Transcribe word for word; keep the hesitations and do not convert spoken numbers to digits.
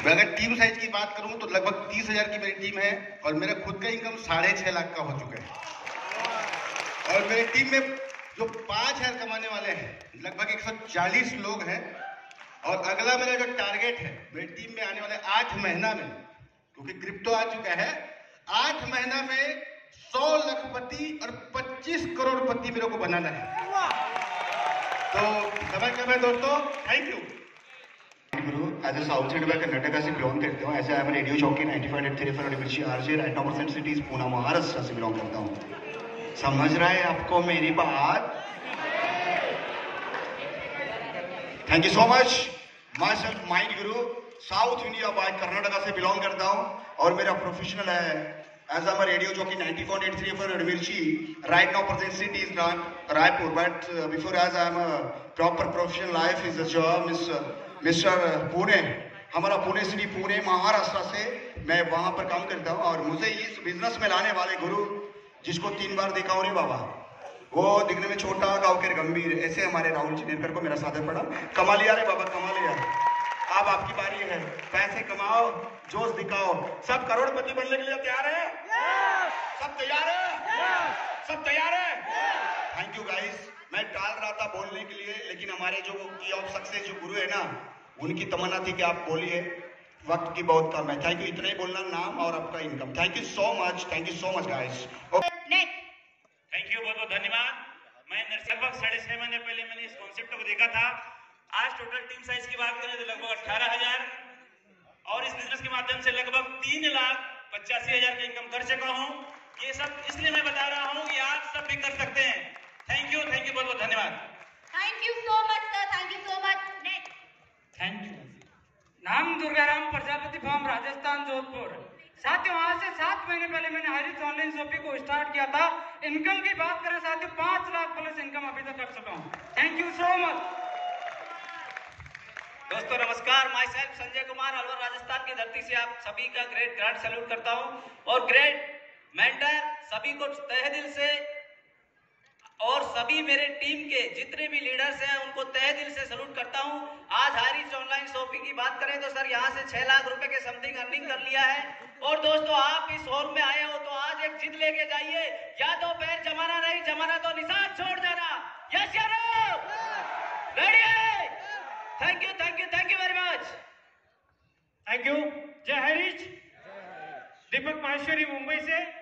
मैं अगर team size की बात करूं तो लगभग तीस हजार की मेरी टीम है और मेरा खुद का इनकम साढ़े छह लाख का हो चुका है। और मेरी टीम में जो पांच हजार कमाने वाले हैं लगभग एक सौ चालीस लोग हैं। और अगला मेरा जो टारगेट है मेरी टीम में आने वाले आठ महीना में, क्योंकि क्रिप्टो आ चुका है, आठ महीना में सौ लखपति और पच्चीस करोड़पति मेरे को बनाना है। तो समय कम है दोस्तों, thank you. Guru as a south side में कर्नाटका से बिलोंग करता हूँ। ऐसे I am radio jockey ninety five point three for Mirchi RJ right now present cities Pune Maharashtra से बिलोंग करता हूँ। समझ रहा है आपको मेरी बात? Thank you so much. Myself mind Guru, south India by Karnataka से बिलोंग करता हूँ और मेरा प्रोफेशनल है as I am radio jockey ninety five point three for Mirchi right now present city is not Raipur, but uh, before as I am a proper professional life is a job is uh, mister Pune, हमारा Pune city Pune Maharashtra से मैं वहां पर काम करता हूं। और मुझे इस बिजनेस में लाने वाले गुरु जिसको तीन बार देखा हूं रे बाबा, वो दिखने में छोटा गांव के गंभीर, ऐसे हमारे राहुल जी नेरकर को मेरा सादर पड़ा। कमा लिया रे बाबा, कमा लिया। अब आपकी बारी है, पैसे कमाओ, जोश दिखाओ। सब करोड़पति बनने के लिए तैयार है? सब तैयार है? सब तैयार है? Thank you guys. मैं टाल रहा था बोलने के लिए, लेकिन हमारे जो की ऑफ सक्सेस जो गुरु है ना, उनकी तमन्ना थी कि आप बोलिए, वक्त की बहुत कम है। Thank you. इतना ही बोलना, नाम और आपका income. Thank you so much, thank you so much guys. Thank you, बहुत बहुत धन्यवाद। मैं लगभग साढ़े छह महीने पहले मैंने इस कॉन्सेप्ट को देखा था। आज टोटल टीम साइज की बात करें तो लगभग अठारह हजार और इस बिजनेस के माध्यम से लगभग तीन लाख पचासी हजार का इनकम कर चुका हूँ। ये सब इसलिए मैं बता रहा हूँ कि आप सब भी कर सकते हैं। थैंक यू, थैंक यू, बहुत बहुत धन्यवाद। Thank you so much sir, thank you so much. Next. Thank you. नाम दुर्गाराम प्रजापति फार्म राजस्थान जोधपुर। साथियों, आज से सात महीने पहले मैंने हरीश ऑनलाइन शॉपिंग को स्टार्ट किया था। इनकम की बात करें साथियों, पांच लाख प्लस इनकम अभी तक कर चुका हूँ। Thank you so much. दोस्तों नमस्कार, माई सेल्फ संजय कुमार, अलवर राजस्थान की धरती से आप सभी का ग्रेट ग्रांड सैल्यूट करता हूं और ग्रेट मेंटर सभी को तहे दिल से और सभी मेरे टीम के जितने भी लीडर्स हैं उनको तहे दिल से सैल्यूट करता हूं। आज हरीश ऑनलाइन शॉपिंग की बात करें तो सर यहां से छह लाख रुपए के समथिंग अर्निंग कर लिया है। और दोस्तों आप इस हॉल में आए हो तो आज एक जिद लेके जाइए, या तो पैर जमाना नहीं, जमाना तो निशान छोड़ देना। यस या no? Ready? Thank you, thank you, thank you very much. Thank you. जय हरीश। दीपक माहेश्वरी मुंबई से।